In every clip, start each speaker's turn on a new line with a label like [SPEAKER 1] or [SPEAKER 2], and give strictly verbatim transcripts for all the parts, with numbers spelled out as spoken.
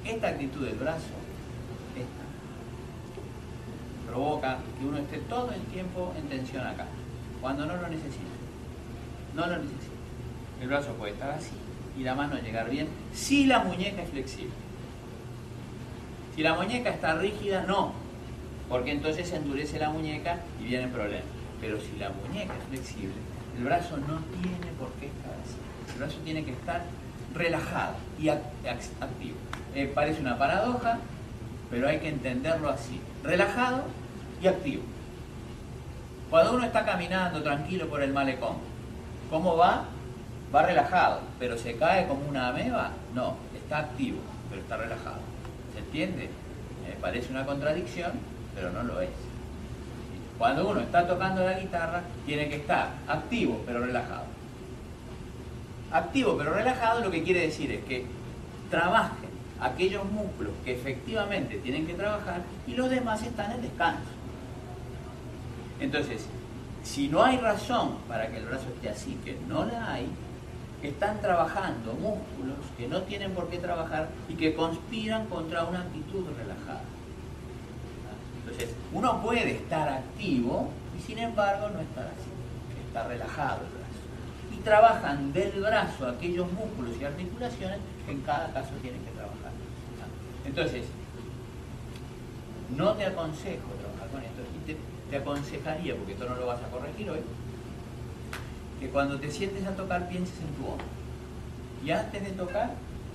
[SPEAKER 1] esta actitud del brazo, esta, provoca que uno esté todo el tiempo en tensión acá, cuando no lo necesita. No lo necesita. El brazo puede estar así y la mano llegar bien si la muñeca es flexible. Si la muñeca está rígida, no, porque entonces se endurece la muñeca y vienen problemas. Pero si la muñeca es flexible, el brazo no tiene por qué estar así. El brazo tiene que estar relajado y activo. Eh, parece una paradoja, pero hay que entenderlo así. Relajado y activo. Cuando uno está caminando tranquilo por el malecón, ¿cómo va? Va relajado, pero se cae como una ameba. No, está activo, pero está relajado. ¿Se entiende? Eh, parece una contradicción, pero no lo es. Cuando uno está tocando la guitarra, tiene que estar activo, pero relajado. Activo, pero relajado, lo que quiere decir es que trabajen aquellos músculos que efectivamente tienen que trabajar y los demás están en descanso. Entonces, si no hay razón para que el brazo esté así, que no la hay, están trabajando músculos que no tienen por qué trabajar y que conspiran contra una actitud relajada. Entonces, uno puede estar activo y sin embargo no estar así, está relajado el brazo. Y trabajan del brazo aquellos músculos y articulaciones que en cada caso tienen que trabajar. Entonces, no te aconsejo trabajar con esto, y te, te aconsejaría, porque esto no lo vas a corregir hoy, que cuando te sientes a tocar pienses en tu hombro. Y antes de tocar,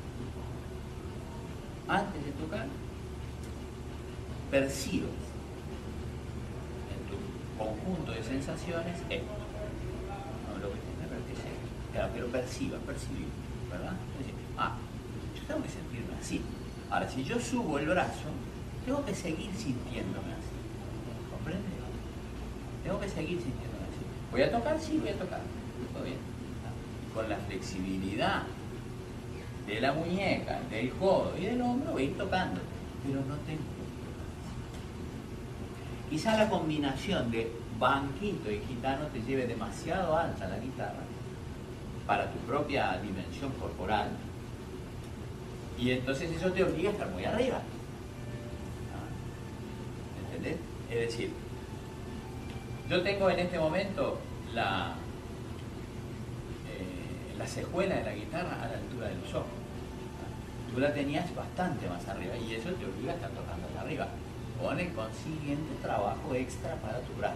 [SPEAKER 1] antes de tocar, percibes en tu conjunto de sensaciones esto. No lo que tenga que ser. Claro, que lo percibas, percibir, ¿verdad? Es decir, ah, yo tengo que sentirme así. Ahora, si yo subo el brazo, tengo que seguir sintiéndome así. ¿Comprende? Tengo que seguir sintiéndome así. ¿Voy a tocar? Sí, voy a tocar. Todo bien. Con la flexibilidad de la muñeca, del codo y del hombro, voy a ir tocando. Pero no tengo. Quizá la combinación de banquito y gitano te lleve demasiado alta la guitarra para tu propia dimensión corporal. Y entonces eso te obliga a estar muy arriba. ¿Entendés? Es decir, yo tengo en este momento la, eh, la cejuela de la guitarra a la altura de los ojos. Tú la tenías bastante más arriba y eso te obliga a estar tocando de arriba. Con el consiguiente trabajo extra para tu brazo.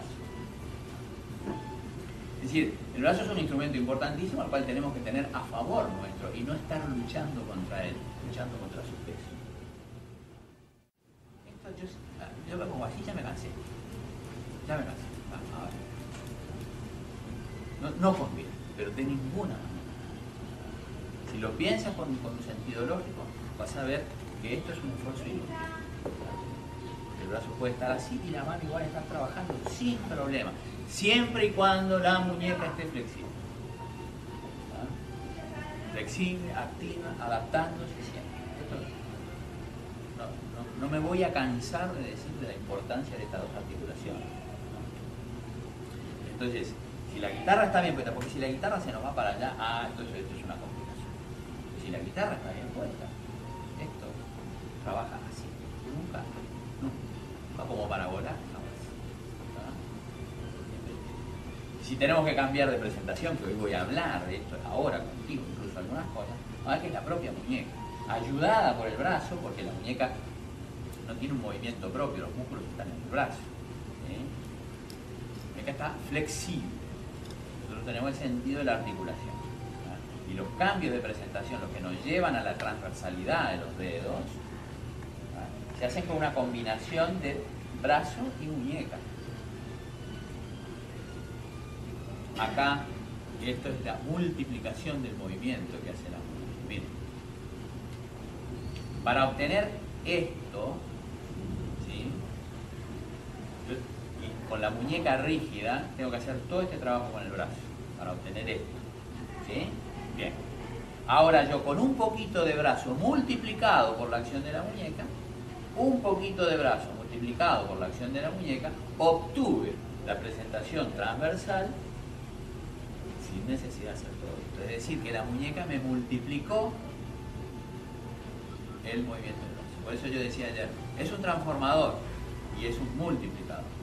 [SPEAKER 1] Es decir, el brazo es un instrumento importantísimo al cual tenemos que tener a favor nuestro y no estar luchando contra él, luchando contra su peso. Esto yo, yo me pongo así, ya me cansé. Ya me cansé. Ah, ahora. No, no conviene, pero de ninguna manera. Si lo piensas con, con un sentido lógico, vas a ver que esto es un esfuerzo inútil. El brazo puede estar así y la mano igual está trabajando sin problema, siempre y cuando la muñeca esté flexible. ¿Ah? Flexible, activa, adaptándose siempre. Esto, no, no, no me voy a cansar de decir de la importancia de estas dos articulaciones. ¿No? Entonces, si la guitarra está bien puesta, porque si la guitarra se nos va para allá, ah, entonces esto es una complicación. Si la guitarra está bien puesta, esto trabaja así, nunca. Como para volar, jamás. ¿No? Si tenemos que cambiar de presentación, que hoy voy a hablar de esto ahora contigo, incluso algunas cosas, ahora que es la propia muñeca, ayudada por el brazo, porque la muñeca no tiene un movimiento propio, los músculos están en el brazo. ¿Eh? La muñeca está flexible. Nosotros tenemos el sentido de la articulación. ¿No? Y los cambios de presentación, los que nos llevan a la transversalidad de los dedos, se hacen con una combinación de brazo y muñeca. Acá, esto es la multiplicación del movimiento que hace la muñeca. Miren. Para obtener esto, ¿sí? Yo, y con la muñeca rígida, tengo que hacer todo este trabajo con el brazo para obtener esto. ¿Sí? Bien. Ahora yo con un poquito de brazo multiplicado por la acción de la muñeca, un poquito de brazo multiplicado por la acción de la muñeca, obtuve la presentación transversal sin necesidad de hacer todo esto. Es decir, que la muñeca me multiplicó el movimiento del brazo. Por eso yo decía ayer, es un transformador y es un multiplicador.